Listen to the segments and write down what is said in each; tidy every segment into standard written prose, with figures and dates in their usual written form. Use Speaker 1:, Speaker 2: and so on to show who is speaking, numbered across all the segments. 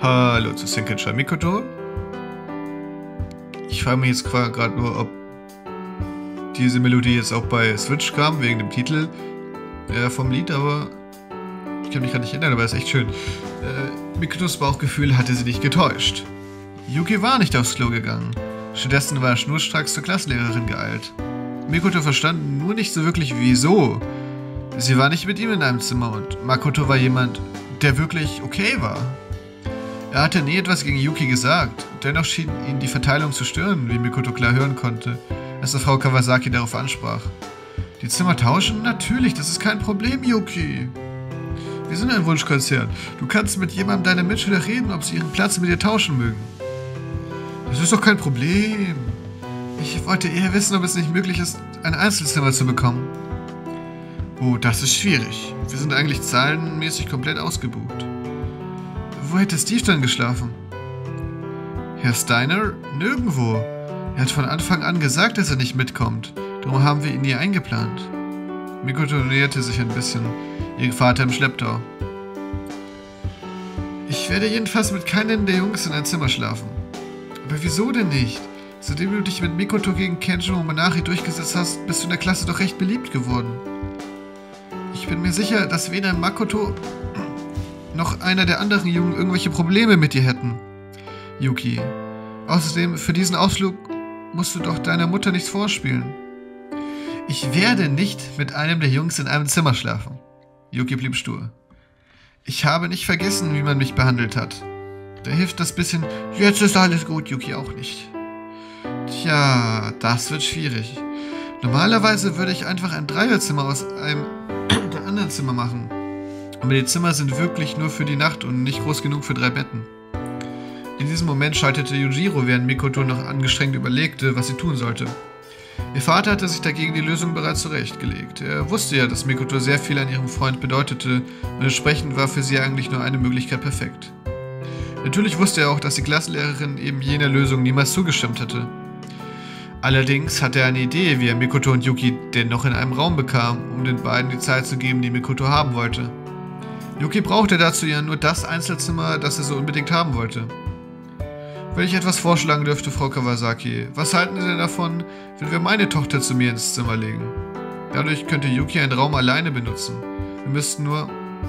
Speaker 1: Hallo zu Senkecha Mikoto. Ich frage mich jetzt gerade nur, ob diese Melodie jetzt auch bei Switch kam, wegen dem Titel vom Lied, aber ich kann mich gerade nicht erinnern, aber ist echt schön. Mikotos Bauchgefühl hatte sie nicht getäuscht. Yuki war nicht aufs Klo gegangen. Stattdessen war er schnurstracks zur Klassenlehrerin geeilt. Mikoto verstand nur nicht so wirklich wieso. Sie war nicht mit ihm in einem Zimmer und Makoto war jemand, der wirklich okay war. Er hatte nie etwas gegen Yuki gesagt, dennoch schien ihn die Verteilung zu stören, wie Mikoto klar hören konnte, als Frau Kawasaki darauf ansprach. Die Zimmer tauschen? Natürlich, das ist kein Problem, Yuki. Wir sind ein Wunschkonzert. Du kannst mit jemandem deiner Mitschüler reden, ob sie ihren Platz mit dir tauschen mögen. Das ist doch kein Problem. Ich wollte eher wissen, ob es nicht möglich ist, ein Einzelzimmer zu bekommen. Oh, das ist schwierig. Wir sind eigentlich zahlenmäßig komplett ausgebucht. Wo hätte Steve dann geschlafen? Herr Steiner? Nirgendwo. Er hat von Anfang an gesagt, dass er nicht mitkommt. Darum haben wir ihn nie eingeplant. Mikoto näherte sich ein bisschen. Ihr Vater im Schlepptau. Ich werde jedenfalls mit keinem der Jungs in ein Zimmer schlafen. Aber wieso denn nicht? Seitdem du dich mit Mikoto gegen Kenjo und Monachi durchgesetzt hast, bist du in der Klasse doch recht beliebt geworden. Ich bin mir sicher, dass weder Makoto noch einer der anderen Jungen irgendwelche Probleme mit dir hätten. Yuki. Außerdem, für diesen Ausflug musst du doch deiner Mutter nichts vorspielen. Ich werde nicht mit einem der Jungs in einem Zimmer schlafen. Yuki blieb stur. Ich habe nicht vergessen, wie man mich behandelt hat. Da hilft das bisschen, jetzt ist alles gut, Yuki auch nicht. Tja, das wird schwierig. Normalerweise würde ich einfach ein Dreierzimmer aus einem der anderen Zimmer machen. Aber die Zimmer sind wirklich nur für die Nacht und nicht groß genug für 3 Betten. In diesem Moment schaltete Yujiro, während Mikoto noch angestrengt überlegte, was sie tun sollte. Ihr Vater hatte sich dagegen die Lösung bereits zurechtgelegt. Er wusste ja, dass Mikoto sehr viel an ihrem Freund bedeutete und entsprechend war für sie eigentlich nur eine Möglichkeit perfekt. Natürlich wusste er auch, dass die Klassenlehrerin eben jener Lösung niemals zugestimmt hatte. Allerdings hatte er eine Idee, wie er Mikoto und Yuki dennoch in einem Raum bekam, um den beiden die Zeit zu geben, die Mikoto haben wollte. Yuki brauchte dazu ja nur das Einzelzimmer, das er so unbedingt haben wollte. Wenn ich etwas vorschlagen dürfte, Frau Kawasaki, was halten Sie denn davon, wenn wir meine Tochter zu mir ins Zimmer legen? Dadurch könnte Yuki einen Raum alleine benutzen. Wir müssten nur...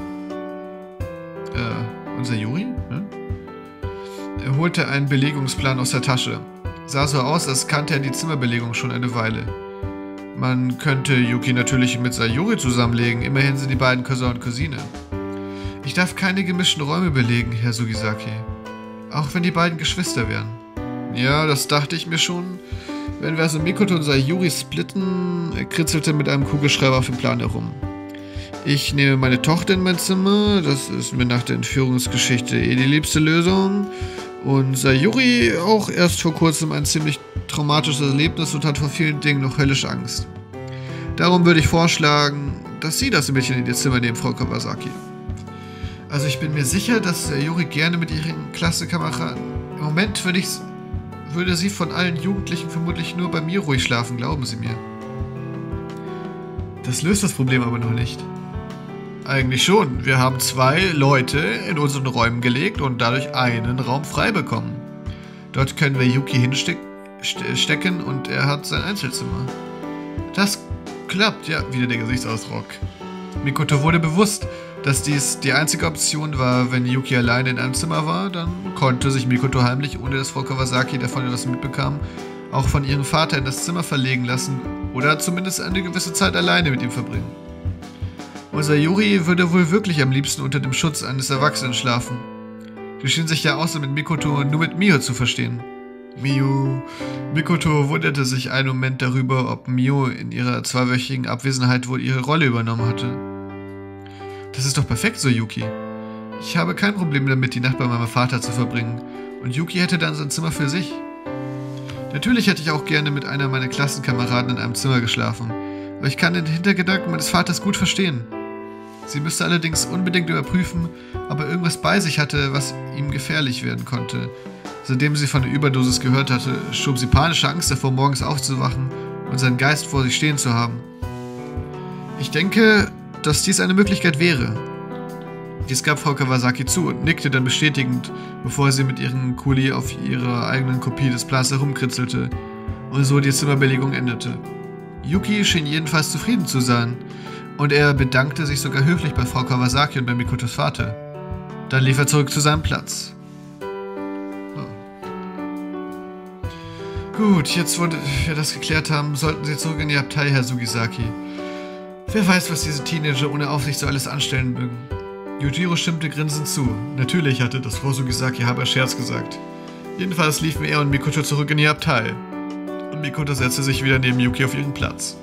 Speaker 1: unser Yuri? Hm? Er holte einen Belegungsplan aus der Tasche. Sah so aus, als kannte er die Zimmerbelegung schon eine Weile. Man könnte Yuki natürlich mit Sayuri zusammenlegen, immerhin sind die beiden Cousin und Cousine. Ich darf keine gemischten Räume belegen, Herr Sugisaki. Auch wenn die beiden Geschwister wären. Ja, das dachte ich mir schon. Wenn wir also Mikoto und Sayuri splitten, er kritzelte mit einem Kugelschreiber auf dem Plan herum. Ich nehme meine Tochter in mein Zimmer, das ist mir nach der Entführungsgeschichte die liebste Lösung. Und Sayuri auch erst vor kurzem ein ziemlich traumatisches Erlebnis und hat vor vielen Dingen noch höllische Angst. Darum würde ich vorschlagen, dass Sie das Mädchen in Ihr Zimmer nehmen, Frau Kawasaki. Also ich bin mir sicher, dass Sayuri gerne mit ihren Klassenkameraden... Im Moment würde sie von allen Jugendlichen vermutlich nur bei mir ruhig schlafen, glauben Sie mir. Das löst das Problem aber noch nicht. Eigentlich schon. Wir haben 2 Leute in unseren Räumen gelegt und dadurch einen Raum frei bekommen. Dort können wir Yuki hinstecken und er hat sein Einzelzimmer. Das klappt, ja, wieder der Gesichtsausdruck. Mikoto wurde bewusst, dass dies die einzige Option war, wenn Yuki alleine in einem Zimmer war, dann konnte sich Mikoto heimlich, ohne dass Frau Kawasaki davon etwas mitbekam, auch von ihrem Vater in das Zimmer verlegen lassen oder zumindest eine gewisse Zeit alleine mit ihm verbringen. Und Sayuri würde wohl wirklich am liebsten unter dem Schutz eines Erwachsenen schlafen. Die schien sich ja außer mit Mikoto nur mit Mio zu verstehen. Mio. Mikoto wunderte sich einen Moment darüber, ob Mio in ihrer 2-wöchigen Abwesenheit wohl ihre Rolle übernommen hatte. Das ist doch perfekt so, Yuki. Ich habe kein Problem damit, die Nacht bei meinem Vater zu verbringen. Und Yuki hätte dann sein Zimmer für sich. Natürlich hätte ich auch gerne mit einer meiner Klassenkameraden in einem Zimmer geschlafen. Aber ich kann den Hintergedanken meines Vaters gut verstehen. Sie müsste allerdings unbedingt überprüfen, ob er irgendwas bei sich hatte, was ihm gefährlich werden konnte. Seitdem sie von der Überdosis gehört hatte, schob sie panische Angst davor, morgens aufzuwachen und seinen Geist vor sich stehen zu haben. Ich denke, dass dies eine Möglichkeit wäre. Dies gab Frau Kawasaki zu und nickte dann bestätigend, bevor sie mit ihrem Kuli auf ihrer eigenen Kopie des Plans herumkritzelte und so die Zimmerbelegung endete. Yuki schien jedenfalls zufrieden zu sein und er bedankte sich sogar höflich bei Frau Kawasaki und bei Mikotos Vater. Dann lief er zurück zu seinem Platz. Gut, jetzt wo wir das geklärt haben, sollten Sie zurück in die Abtei, Herr Sugisaki. Wer weiß, was diese Teenager ohne Aufsicht so alles anstellen mögen. Yujiro stimmte grinsend zu. Natürlich hatte das Frau Sugisaki halber Scherz gesagt. Jedenfalls liefen er und Mikoto zurück in die Abtei. Und Mikoto setzte sich wieder neben Yuki auf ihren Platz.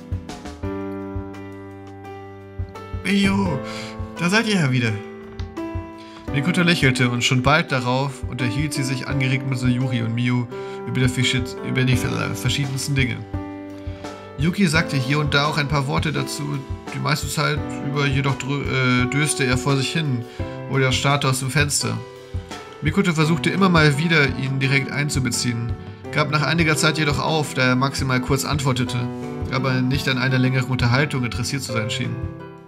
Speaker 1: Eyo, da seid ihr ja wieder. Mikoto lächelte und schon bald darauf unterhielt sie sich angeregt mit Sayuri und Miu über die verschiedensten Dinge. Yuki sagte hier und da auch ein paar Worte dazu, die meiste Zeit über jedoch döste er vor sich hin oder starrte aus dem Fenster. Mikoto versuchte immer mal wieder, ihn direkt einzubeziehen, gab nach einiger Zeit jedoch auf, da er maximal kurz antwortete, aber nicht an einer längeren Unterhaltung interessiert zu sein schien.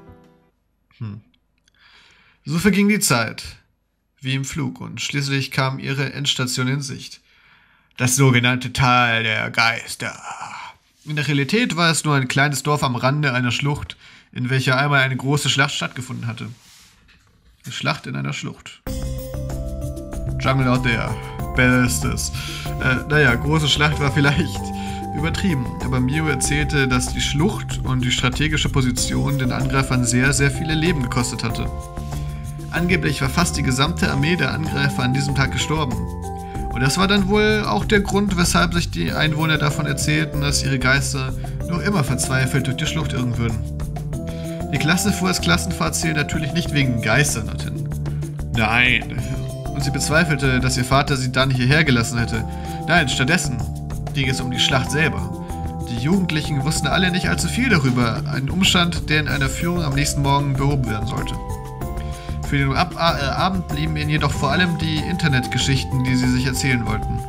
Speaker 1: So verging die Zeit, wie im Flug, und schließlich kam ihre Endstation in Sicht. Das sogenannte Tal der Geister. In der Realität war es nur ein kleines Dorf am Rande einer Schlucht, in welcher einmal eine große Schlacht stattgefunden hatte. Eine Schlacht in einer Schlucht. Jungle out there. Bestes. Große Schlacht war vielleicht übertrieben, aber Miu erzählte, dass die Schlucht und die strategische Position den Angreifern sehr, sehr viele Leben gekostet hatte. Angeblich war fast die gesamte Armee der Angreifer an diesem Tag gestorben. Und das war dann wohl auch der Grund, weshalb sich die Einwohner davon erzählten, dass ihre Geister noch immer verzweifelt durch die Schlucht irren würden. Die Klasse fuhr als Klassenfahrtziel natürlich nicht wegen Geistern dorthin. Nein. Und sie bezweifelte, dass ihr Vater sie dann hierher gelassen hätte. Nein, stattdessen ging es um die Schlacht selber. Die Jugendlichen wussten alle nicht allzu viel darüber, einen Umstand, der in einer Führung am nächsten Morgen behoben werden sollte. Für den Abend blieben ihnen jedoch vor allem die Internetgeschichten, die sie sich erzählen wollten.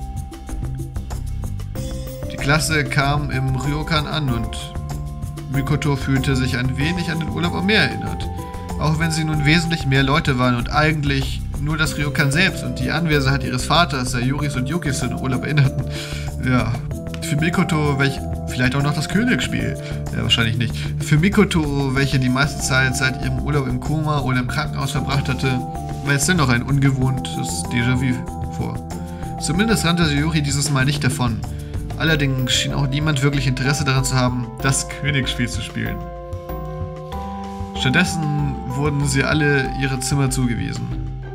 Speaker 1: Die Klasse kam im Ryokan an und Mikoto fühlte sich ein wenig an den Urlaub am Meer erinnert. Auch wenn sie nun wesentlich mehr Leute waren und eigentlich nur das Ryokan selbst und die Anwesenheit ihres Vaters, Sayuris und Yukis in den Urlaub erinnerten. Ja, für Mikoto, vielleicht auch noch das Königsspiel. Ja, wahrscheinlich nicht. Für Mikoto, welche die meiste Zeit seit ihrem Urlaub im Koma oder im Krankenhaus verbracht hatte, war jetzt dennoch ein ungewohntes Déjà-vu vor. Zumindest rannte Sayuri dieses Mal nicht davon. Allerdings schien auch niemand wirklich Interesse daran zu haben, das Königsspiel zu spielen. Stattdessen wurden sie alle ihre Zimmer zugewiesen.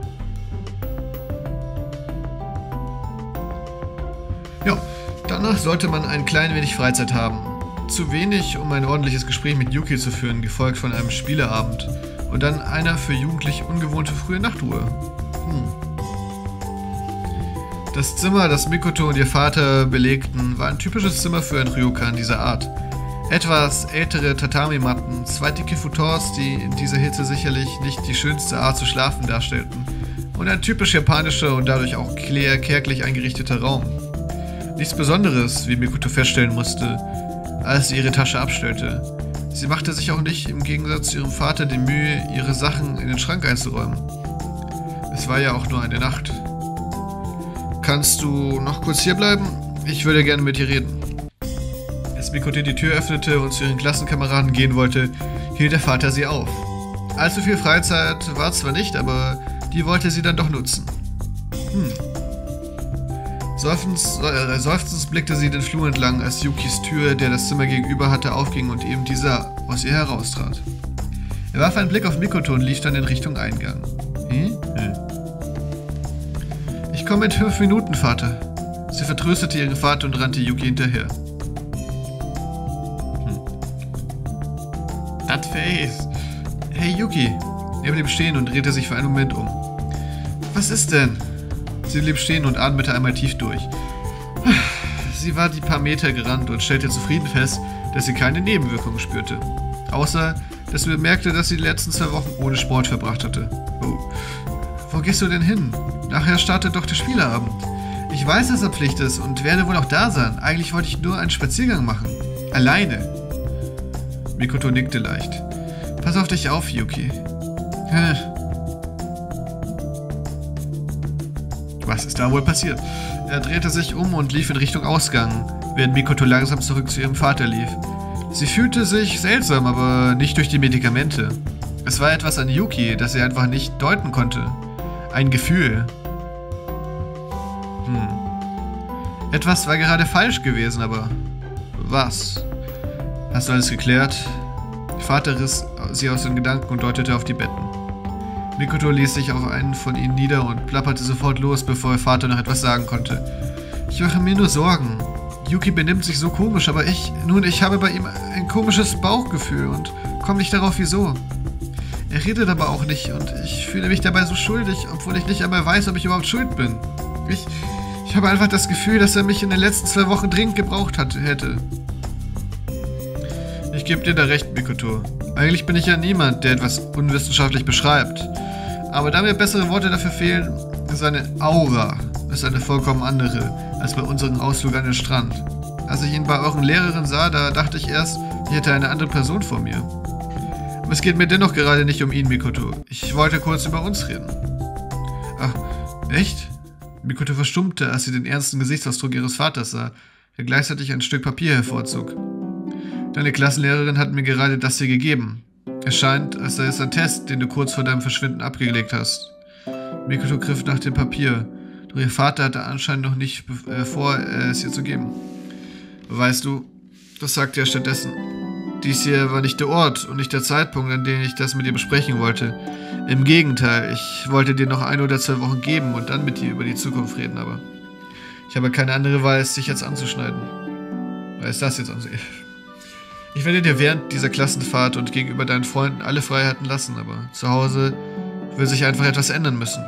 Speaker 1: Ja, danach sollte man ein klein wenig Freizeit haben. Zu wenig, um ein ordentliches Gespräch mit Yuki zu führen, gefolgt von einem Spieleabend. Und dann einer für Jugendliche ungewohnte frühe Nachtruhe. Das Zimmer, das Mikoto und ihr Vater belegten, war ein typisches Zimmer für ein Ryokan dieser Art. Etwas ältere Tatami-Matten, zwei dicke Futons, die in dieser Hitze sicherlich nicht die schönste Art zu schlafen darstellten. Und ein typisch japanischer und dadurch auch kärglich eingerichteter Raum. Nichts Besonderes, wie Mikoto feststellen musste, als sie ihre Tasche abstellte. Sie machte sich auch nicht im Gegensatz zu ihrem Vater die Mühe, ihre Sachen in den Schrank einzuräumen. Es war ja auch nur eine Nacht. Kannst du noch kurz hier bleiben? Ich würde gerne mit dir reden. Als Mikoto die Tür öffnete und zu ihren Klassenkameraden gehen wollte, hielt der Vater sie auf. Allzu viel Freizeit war zwar nicht, aber die wollte sie dann doch nutzen. Seufzend blickte sie den Flur entlang, als Yukis Tür, der das Zimmer gegenüber hatte, aufging und eben dieser aus ihr heraustrat. Er warf einen Blick auf Mikoto und lief dann in Richtung Eingang. Ich komme in 5 Minuten, Vater. Sie vertröstete ihren Vater und rannte Yuki hinterher. That face. Hey Yuki. Er blieb stehen und drehte sich für einen Moment um. Was ist denn? Sie blieb stehen und atmete einmal tief durch. Sie war die paar Meter gerannt und stellte zufrieden fest, dass sie keine Nebenwirkungen spürte. Außer, dass sie bemerkte, dass sie die letzten 2 Wochen ohne Sport verbracht hatte. Oh. Wo gehst du denn hin? Nachher startet doch der Spieleabend. Ich weiß, dass er Pflicht ist und werde wohl auch da sein. Eigentlich wollte ich nur einen Spaziergang machen. Alleine. Mikoto nickte leicht. Pass auf dich auf, Yuki. Was ist da wohl passiert? Er drehte sich um und lief in Richtung Ausgang, während Mikoto langsam zurück zu ihrem Vater lief. Sie fühlte sich seltsam, aber nicht durch die Medikamente. Es war etwas an Yuki, das sie einfach nicht deuten konnte. Ein Gefühl. Etwas war gerade falsch gewesen, aber was? Hast du alles geklärt? Der Vater riss sie aus den Gedanken und deutete auf die Betten. Mikoto ließ sich auf einen von ihnen nieder und plapperte sofort los, bevor ihr Vater noch etwas sagen konnte. Ich mache mir nur Sorgen. Yuki benimmt sich so komisch, aber ich habe bei ihm ein komisches Bauchgefühl und komme nicht darauf, wieso. Er redet aber auch nicht und ich fühle mich dabei so schuldig, obwohl ich nicht einmal weiß, ob ich überhaupt schuld bin. Ich habe einfach das Gefühl, dass er mich in den letzten 2 Wochen dringend gebraucht hätte. Ich gebe dir da recht, Mikoto. Eigentlich bin ich ja niemand, der etwas unwissenschaftlich beschreibt. Aber da mir bessere Worte dafür fehlen, seine Aura ist eine vollkommen andere als bei unserem Ausflug an den Strand. Als ich ihn bei euren Lehrerin sah, da dachte ich erst, ich hätte eine andere Person vor mir. Aber es geht mir dennoch gerade nicht um ihn, Mikoto. Ich wollte kurz über uns reden. Ach, echt? Mikoto verstummte, als sie den ernsten Gesichtsausdruck ihres Vaters sah, der gleichzeitig ein Stück Papier hervorzog. Deine Klassenlehrerin hat mir gerade das hier gegeben. Es scheint, als sei es ein Test, den du kurz vor deinem Verschwinden abgelegt hast. Mikoto griff nach dem Papier, doch ihr Vater hatte anscheinend noch nicht vor, es ihr zu geben. Weißt du, das sagte er stattdessen. Dies hier war nicht der Ort und nicht der Zeitpunkt, an dem ich das mit dir besprechen wollte. Im Gegenteil, ich wollte dir noch 1 oder 2 Wochen geben und dann mit dir über die Zukunft reden, aber ich habe keine andere Wahl, als dich jetzt anzuschneiden. Ist das jetzt ansehen? Ich werde dir während dieser Klassenfahrt und gegenüber deinen Freunden alle Freiheiten lassen, aber zu Hause will sich einfach etwas ändern müssen.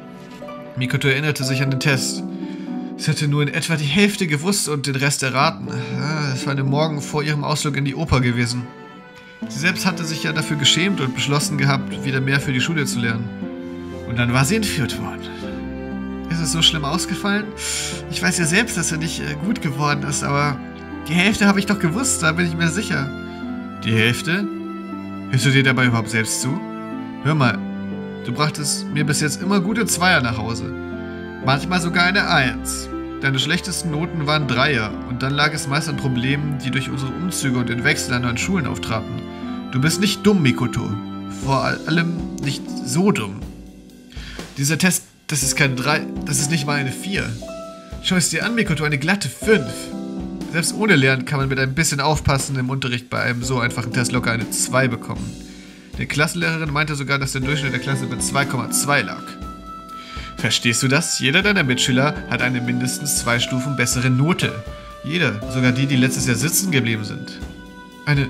Speaker 1: Mikoto erinnerte sich an den Test. Sie hatte nur in etwa die Hälfte gewusst und den Rest erraten. Es war an dem Morgen vor ihrem Ausflug in die Oper gewesen. Sie selbst hatte sich ja dafür geschämt und beschlossen gehabt, wieder mehr für die Schule zu lernen. Und dann war sie entführt worden. Ist es so schlimm ausgefallen? Ich weiß ja selbst, dass er nicht gut geworden ist, aber die Hälfte habe ich doch gewusst, da bin ich mir sicher. Die Hälfte? Hörst du dir dabei überhaupt selbst zu? Hör mal, du brachtest mir bis jetzt immer gute Zweier nach Hause. Manchmal sogar eine 1. Deine schlechtesten Noten waren 3er und dann lag es meist an Problemen, die durch unsere Umzüge und den Wechsel an neuen Schulen auftraten. Du bist nicht dumm, Mikoto. Vor allem nicht so dumm. Dieser Test, das ist keine 3, das ist nicht mal eine 4. Schau es dir an, Mikoto, eine glatte 5. Selbst ohne Lernen kann man mit ein bisschen Aufpassen im Unterricht bei einem so einfachen Test locker eine 2 bekommen. Die Klassenlehrerin meinte sogar, dass der Durchschnitt der Klasse bei 2,2 lag. Verstehst du das? Jeder deiner Mitschüler hat eine mindestens 2 Stufen bessere Note. Jeder, sogar die, die letztes Jahr sitzen geblieben sind. Eine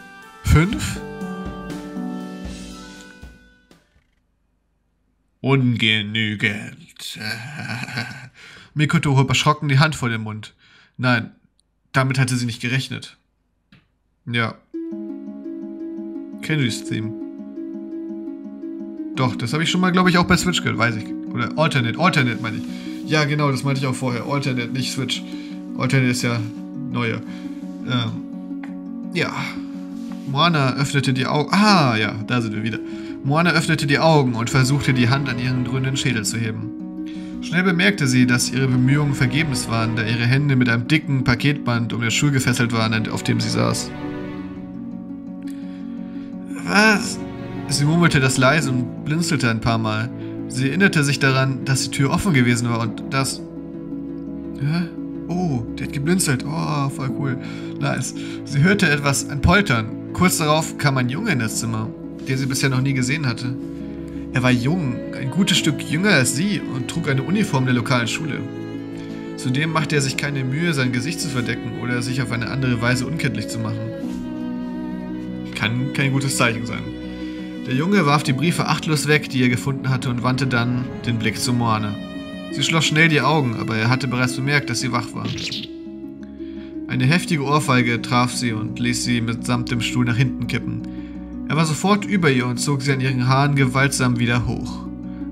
Speaker 1: 5? Ungenügend. Mikoto hob erschrocken die Hand vor den Mund. Nein, damit hatte sie nicht gerechnet. Ja. Kenry's Theme. Doch, das habe ich schon mal, glaube ich, auch bei Switch gehört, weiß ich. Oder Alternate meine ich. Ja, genau, das meinte ich auch vorher. Alternate, nicht Switch. Alternate ist ja neuer. Ja. Moana öffnete die Augen. Ah, ja, da sind wir wieder. Moana öffnete die Augen und versuchte, die Hand an ihren grünen Schädel zu heben. Schnell bemerkte sie, dass ihre Bemühungen vergebens waren, da ihre Hände mit einem dicken Paketband um den Stuhl gefesselt waren, auf dem sie saß. Was? Sie murmelte das leise und blinzelte ein paar Mal. Sie erinnerte sich daran, dass die Tür offen gewesen war und das... Hä? Oh, die hat geblinzelt. Oh, voll cool. Nice. Sie hörte etwas, ein Poltern. Kurz darauf kam ein Junge in das Zimmer, den sie bisher noch nie gesehen hatte. Er war jung, ein gutes Stück jünger als sie und trug eine Uniform der lokalen Schule. Zudem machte er sich keine Mühe, sein Gesicht zu verdecken oder sich auf eine andere Weise unkenntlich zu machen. Kann kein gutes Zeichen sein. Der Junge warf die Briefe achtlos weg, die er gefunden hatte, und wandte dann den Blick zu Moana. Sie schloss schnell die Augen, aber er hatte bereits bemerkt, dass sie wach war. Eine heftige Ohrfeige traf sie und ließ sie mitsamt dem Stuhl nach hinten kippen. Er war sofort über ihr und zog sie an ihren Haaren gewaltsam wieder hoch.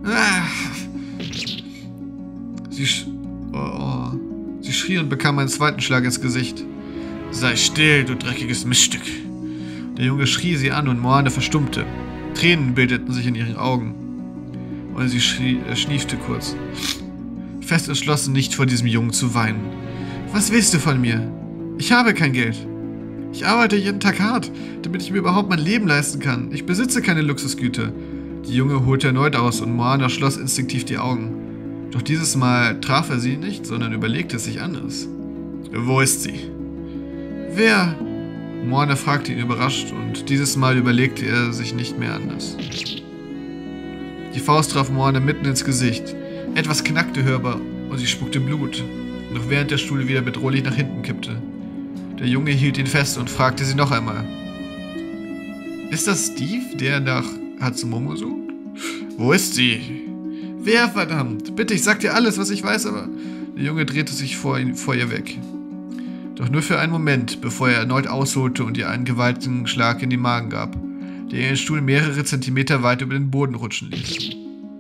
Speaker 1: Sie schrie und bekam einen zweiten Schlag ins Gesicht. Sei still, du dreckiges Miststück. Der Junge schrie sie an und Moana verstummte. Tränen bildeten sich in ihren Augen. Und sie schniefte kurz. Fest entschlossen, nicht vor diesem Jungen zu weinen. Was willst du von mir? Ich habe kein Geld. Ich arbeite jeden Tag hart, damit ich mir überhaupt mein Leben leisten kann. Ich besitze keine Luxusgüter. Die Junge holte erneut aus und Moana schloss instinktiv die Augen. Doch dieses Mal traf er sie nicht, sondern überlegte es sich anders. Wo ist sie? Wer? Moana fragte ihn überrascht und dieses Mal überlegte er sich nicht mehr anders. Die Faust traf Moana mitten ins Gesicht. Etwas knackte hörbar und sie spuckte Blut, noch während der Stuhl wieder bedrohlich nach hinten kippte. Der Junge hielt ihn fest und fragte sie noch einmal. Ist das Steve, der nach Hatsumomo sucht? Wo ist sie? Wer, verdammt? Bitte, ich sag dir alles, was ich weiß, aber... Der Junge drehte sich vor ihr weg. Doch nur für einen Moment, bevor er erneut ausholte und ihr einen gewaltigen Schlag in den Magen gab, der ihren Stuhl mehrere Zentimeter weit über den Boden rutschen ließ.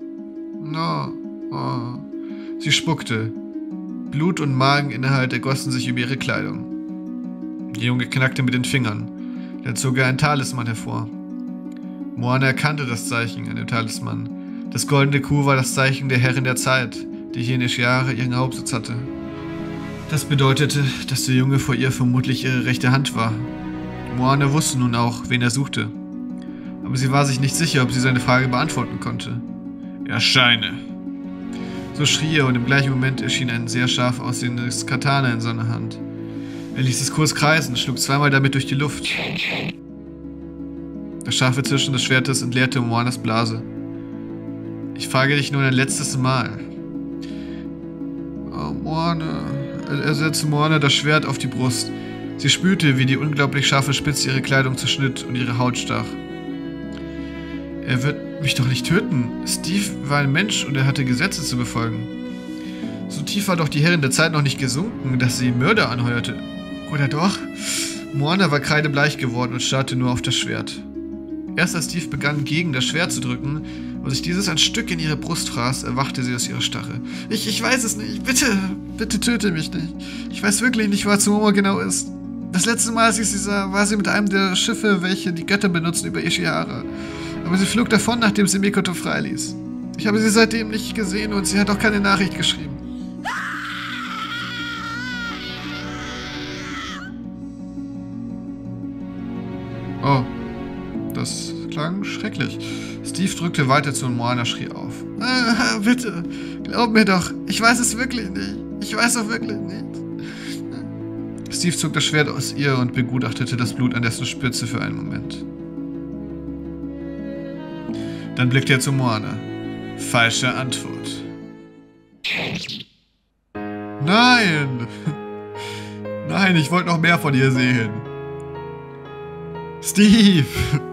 Speaker 1: Oh. Sie spuckte. Blut und Mageninhalt ergossen sich über ihre Kleidung. Der Junge knackte mit den Fingern. Dann zog er ein Talisman hervor. Moana erkannte das Zeichen an dem Talisman. Das goldene Kuh war das Zeichen der Herrin der Zeit, die hier in Ishihara ihren Hauptsitz hatte. Das bedeutete, dass der Junge vor ihr vermutlich ihre rechte Hand war. Moana wusste nun auch, wen er suchte. Aber sie war sich nicht sicher, ob sie seine Frage beantworten konnte. Erscheine! So schrie er und im gleichen Moment erschien ein sehr scharf aussehendes Katana in seiner Hand. Er ließ es kurz kreisen, schlug zweimal damit durch die Luft. Das scharfe Zischen des Schwertes entleerte Moanas Blase. Ich frage dich nun ein letztes Mal. Oh, Moana. Er setzte Moana das Schwert auf die Brust. Sie spürte, wie die unglaublich scharfe Spitze ihre Kleidung zerschnitt und ihre Haut stach. Er wird mich doch nicht töten. Steve war ein Mensch und er hatte Gesetze zu befolgen. So tief war doch die Herrin der Zeit noch nicht gesunken, dass sie Mörder anheuerte. Oder doch? Moana war kreidebleich geworden und starrte nur auf das Schwert. Erst als Steve begann, gegen das Schwert zu drücken und sich dieses ein Stück in ihre Brust fraß, erwachte sie aus ihrer Starre. Ich weiß es nicht. Bitte töte mich nicht. Ich weiß wirklich nicht, wo Hatsumomo genau ist. Das letzte Mal, als ich sie sah, war sie mit einem der Schiffe, welche die Götter benutzen, über Ishihara. Aber sie flog davon, nachdem sie Mikoto freiließ. Ich habe sie seitdem nicht gesehen und sie hat auch keine Nachricht geschrieben. Oh, das klang schrecklich. Steve drückte weiter zu und Moana schrie auf. Bitte, glaub mir doch. Ich weiß es wirklich nicht. Ich weiß auch wirklich nicht. Steve zog das Schwert aus ihr und begutachtete das Blut an dessen Spitze für einen Moment. Dann blickte er zu Moana. Falsche Antwort. Nein! Nein, ich wollte noch mehr von ihr sehen. Steve!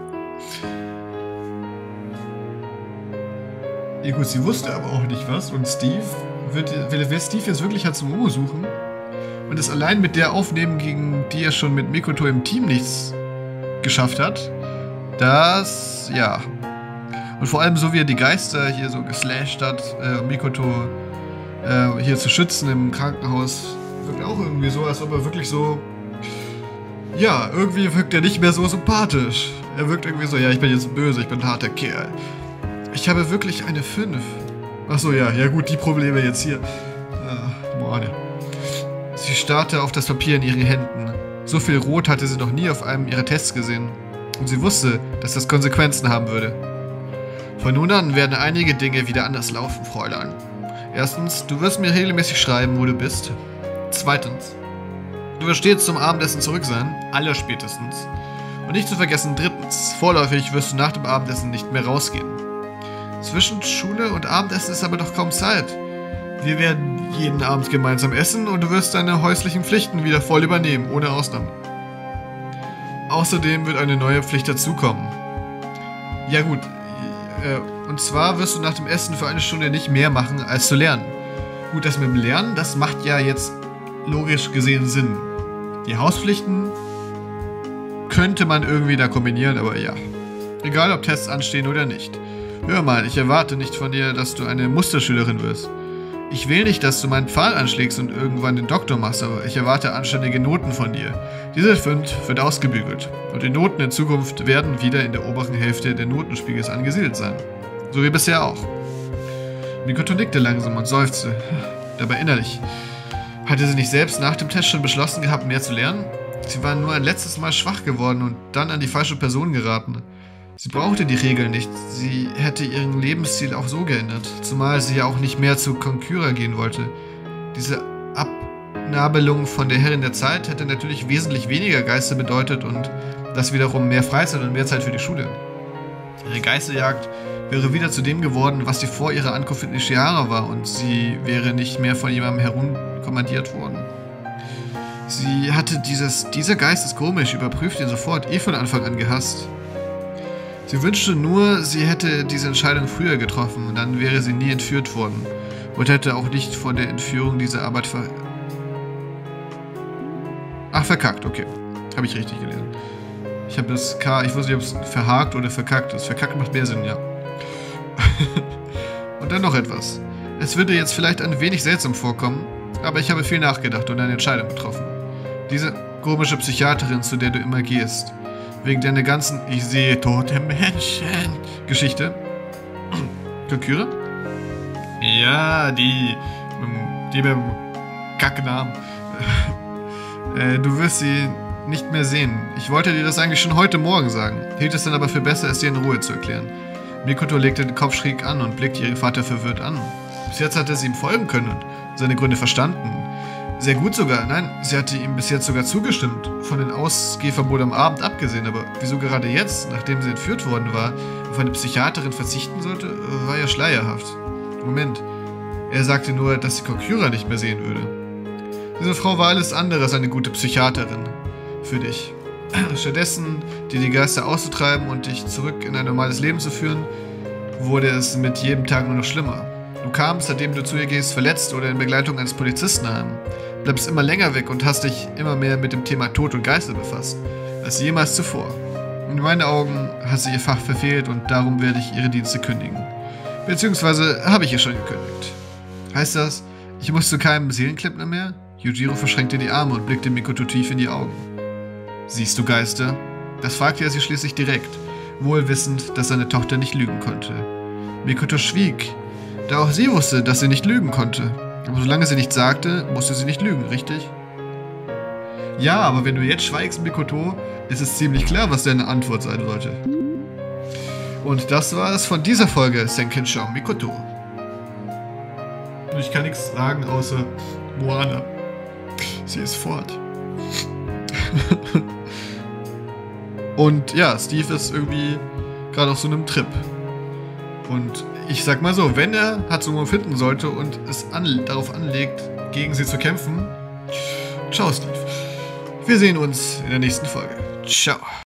Speaker 1: Ja gut, sie wusste aber auch nicht was und Steve will Steve jetzt wirklich Hatsumomo suchen und es allein mit der aufnehmen, gegen die er schon mit Mikoto im Team nichts geschafft hat. Das, ja. Und vor allem so wie er die Geister hier so geslasht hat, Mikoto hier zu schützen im Krankenhaus, wirkt auch irgendwie so, als ob er wirklich so... Ja, irgendwie wirkt er nicht mehr so sympathisch. Er wirkt irgendwie so, ja, ich bin jetzt böse, ich bin ein harter Kerl. Ich habe wirklich eine 5. Achso, ja gut, die Probleme jetzt hier. Moane. Sie starrte auf das Papier in ihren Händen. So viel Rot hatte sie noch nie auf einem ihrer Tests gesehen. Und sie wusste, dass das Konsequenzen haben würde. Von nun an werden einige Dinge wieder anders laufen, Fräulein. Erstens, du wirst mir regelmäßig schreiben, wo du bist. Zweitens, du wirst stets zum Abendessen zurück sein, allerspätestens. Und nicht zu vergessen, drittens, vorläufig wirst du nach dem Abendessen nicht mehr rausgehen. Zwischen Schule und Abendessen ist aber doch kaum Zeit. Wir werden jeden Abend gemeinsam essen und du wirst deine häuslichen Pflichten wieder voll übernehmen, ohne Ausnahme. Außerdem wird eine neue Pflicht dazukommen. Ja gut, und zwar wirst du nach dem Essen für eine Stunde nicht mehr machen, als zu lernen. Gut, das mit dem Lernen, das macht ja jetzt logisch gesehen Sinn. Die Hauspflichten könnte man irgendwie da kombinieren, aber ja. Egal, ob Tests anstehen oder nicht. Hör mal, ich erwarte nicht von dir, dass du eine Musterschülerin wirst. Ich will nicht, dass du meinen Pfahl anschlägst und irgendwann den Doktor machst, aber ich erwarte anständige Noten von dir. Diese 5 wird ausgebügelt. Und die Noten in Zukunft werden wieder in der oberen Hälfte der Notenspiegels angesiedelt sein. So wie bisher auch. Mikoto nickte langsam und seufzte. Dabei innerlich. Hatte sie nicht selbst nach dem Test schon beschlossen gehabt, mehr zu lernen? Sie war nur ein letztes Mal schwach geworden und dann an die falsche Person geraten. Sie brauchte die Regeln nicht. Sie hätte ihren Lebensstil auch so geändert. Zumal sie ja auch nicht mehr zu Konkyra gehen wollte. Diese Abnabelung von der Herrin der Zeit hätte natürlich wesentlich weniger Geister bedeutet und das wiederum mehr Freizeit und mehr Zeit für die Schule. Ihre Geisterjagd wäre wieder zu dem geworden, was sie vor ihrer Ankunft in Ishihara war und sie wäre nicht mehr von jemandem herumkommandiert worden. Sie hatte dieser Geist ist komisch, überprüft ihn sofort, von Anfang an gehasst. Sie wünschte nur, sie hätte diese Entscheidung früher getroffen, dann wäre sie nie entführt worden und hätte auch nicht vor der Entführung diese Arbeit verkackt, okay. Habe ich richtig gelesen. Ich habe das K, ich wusste nicht, ob es verhakt oder verkackt ist. Verkackt macht mehr Sinn, ja. Und dann noch etwas. Es würde jetzt vielleicht ein wenig seltsam vorkommen, aber ich habe viel nachgedacht und eine Entscheidung getroffen. Diese komische Psychiaterin, zu der du immer gehst, wegen deiner ganzen Ich sehe tote Menschen Geschichte. Konkyra? Ja, die mit dem Kacknamen. Du wirst sie nicht mehr sehen. Ich wollte dir das eigentlich schon heute Morgen sagen, hielt es dann aber für besser, es dir in Ruhe zu erklären. Mikoto legte den Kopf schräg an und blickte ihren Vater verwirrt an. Bis jetzt hatte sie ihm folgen können und seine Gründe verstanden. Sehr gut sogar. Nein, sie hatte ihm bis jetzt sogar zugestimmt. Von dem Ausgehverbot am Abend abgesehen. Aber wieso gerade jetzt, nachdem sie entführt worden war, auf eine Psychiaterin verzichten sollte, war ja schleierhaft. Moment. Er sagte nur, dass sie Konkyra nicht mehr sehen würde. Diese Frau war alles andere als eine gute Psychiaterin. Für dich. Stattdessen, dir die Geister auszutreiben und dich zurück in ein normales Leben zu führen, wurde es mit jedem Tag nur noch schlimmer. Du kamst, seitdem du zu ihr gehst, verletzt oder in Begleitung eines Polizisten heim. Bleibst immer länger weg und hast dich immer mehr mit dem Thema Tod und Geister befasst, als jemals zuvor. In meinen Augen hat sie ihr Fach verfehlt und darum werde ich ihre Dienste kündigen. Beziehungsweise habe ich ihr schon gekündigt. Heißt das, ich muss zu keinem Seelenklempner mehr? Yujiro verschränkte die Arme und blickte Mikoto tief in die Augen. Siehst du Geister? Das fragte er sie schließlich direkt, wohl wissend, dass seine Tochter nicht lügen konnte. Mikoto schwieg, da auch sie wusste, dass sie nicht lügen konnte. Aber solange sie nichts sagte, musste sie nicht lügen, richtig? Ja, aber wenn du jetzt schweigst, Mikoto, ist es ziemlich klar, was deine Antwort sein sollte. Und das war es von dieser Folge Senkinshou Mikoto. Ich kann nichts sagen, außer Moana. Sie ist fort. Und ja, Steve ist irgendwie gerade auf so einem Trip. Und ich sag mal so, wenn er Hatsumo finden sollte und es darauf anlegt, gegen sie zu kämpfen, ciao Steve. Wir sehen uns in der nächsten Folge. Ciao.